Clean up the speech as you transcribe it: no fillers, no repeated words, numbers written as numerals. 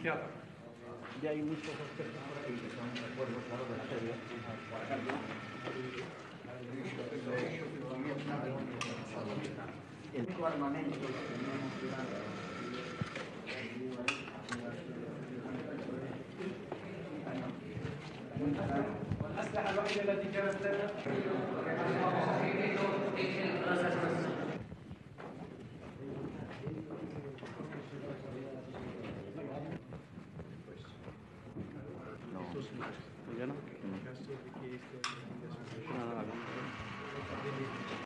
anunciada. Ya hay muchos aspectos por ahí que son recuerdos, claro, de la serie. Por ejemplo, el único armamento que tenemos والأسلحة الوحيدة التي كانت لنا No. ¿Ya no? No.